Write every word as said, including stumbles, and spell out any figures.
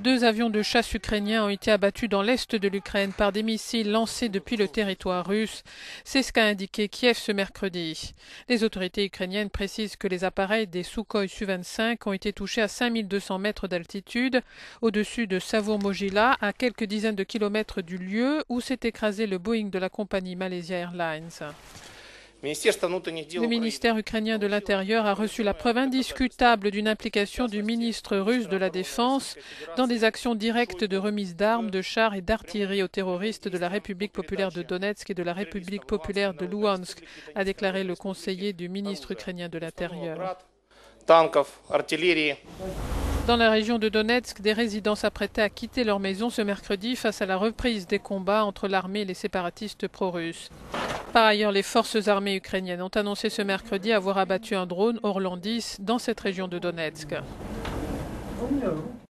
Deux avions de chasse ukrainiens ont été abattus dans l'est de l'Ukraine par des missiles lancés depuis le territoire russe. C'est ce qu'a indiqué Kiev ce mercredi. Les autorités ukrainiennes précisent que les appareils des Sukhoi Su vingt-cinq ont été touchés à cinq mille deux cents mètres d'altitude, au-dessus de Savour-Mogila, à quelques dizaines de kilomètres du lieu où s'est écrasé le Boeing de la compagnie Malaysia Airlines. Le ministère ukrainien de l'Intérieur a reçu la preuve indiscutable d'une implication du ministre russe de la Défense dans des actions directes de remise d'armes, de chars et d'artillerie aux terroristes de la République populaire de Donetsk et de la République populaire de Louhansk, a déclaré le conseiller du ministre ukrainien de l'Intérieur. Dans la région de Donetsk, des résidents s'apprêtaient à quitter leur maison ce mercredi face à la reprise des combats entre l'armée et les séparatistes pro-russes. Par ailleurs, les forces armées ukrainiennes ont annoncé ce mercredi avoir abattu un drone Orlan dix dans cette région de Donetsk.